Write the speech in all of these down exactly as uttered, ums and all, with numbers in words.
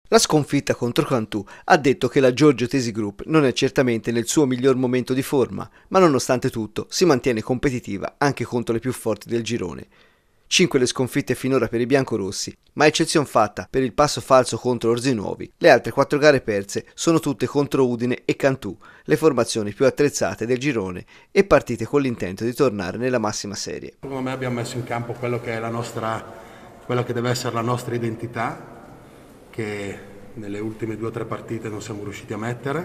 La sconfitta contro Cantù ha detto che la Giorgio Tesi Group non è certamente nel suo miglior momento di forma, ma nonostante tutto si mantiene competitiva anche contro le più forti del girone. Cinque le sconfitte finora per i biancorossi, ma eccezion fatta per il passo falso contro Orzinuovi. Le altre quattro gare perse sono tutte contro Udine e Cantù, le formazioni più attrezzate del girone, e partite con l'intento di tornare nella massima serie. Secondo me abbiamo messo in campo quello che è la nostra, quello che deve essere la nostra identità, che nelle ultime due o tre partite non siamo riusciti a mettere,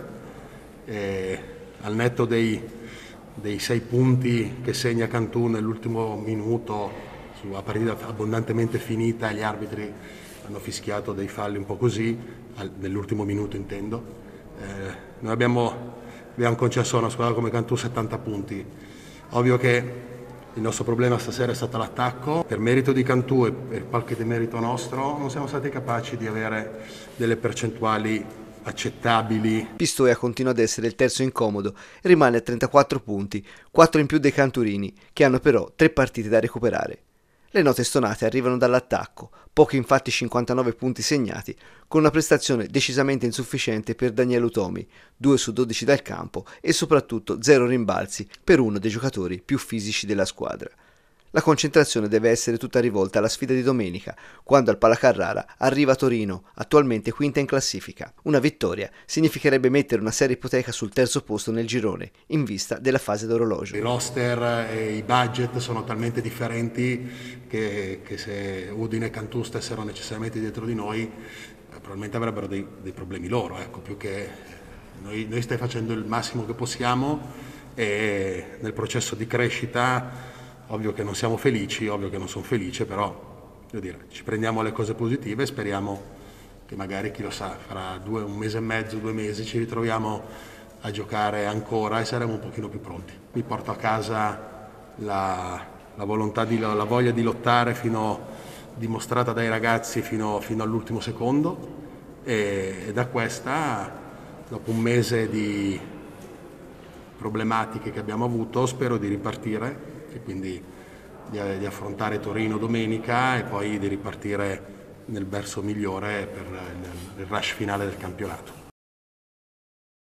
e al netto dei, dei sei punti che segna Cantù nell'ultimo minuto su una partita abbondantemente finita, e gli arbitri hanno fischiato dei falli un po' così, nell'ultimo minuto intendo, eh, noi abbiamo, abbiamo concesso a una squadra come Cantù settanta punti. Ovvio che il nostro problema stasera è stato l'attacco. Per merito di Cantù e per qualche demerito nostro non siamo stati capaci di avere delle percentuali accettabili. Pistoia continua ad essere il terzo incomodo e rimane a trentaquattro punti, quattro in più dei canturini, che hanno però tre partite da recuperare. Le note stonate arrivano dall'attacco, pochi infatti cinquantanove punti segnati, con una prestazione decisamente insufficiente per Daniele Utomi, due su dodici dal campo e soprattutto zero rimbalzi per uno dei giocatori più fisici della squadra. La concentrazione deve essere tutta rivolta alla sfida di domenica, quando al Palacarrara arriva Torino, attualmente quinta in classifica. Una vittoria significherebbe mettere una seria ipoteca sul terzo posto nel girone, in vista della fase d'orologio. I roster e i budget sono talmente differenti che, che se Udine e Cantù stessero necessariamente dietro di noi, eh, probabilmente avrebbero dei, dei problemi loro, ecco, più che noi, noi stiamo facendo il massimo che possiamo, e nel processo di crescita ovvio che non siamo felici, ovvio che non sono felice, però devo dire, ci prendiamo le cose positive e speriamo che magari, chi lo sa, fra due, un mese e mezzo, due mesi ci ritroviamo a giocare ancora e saremo un pochino più pronti. Mi porto a casa la, la volontà, di, la voglia di lottare fino, dimostrata dai ragazzi fino, fino all'ultimo secondo, e, e da questa, dopo un mese di problematiche che abbiamo avuto, spero di ripartire, e quindi di, di affrontare Torino domenica e poi di ripartire nel verso migliore per il, il rush finale del campionato.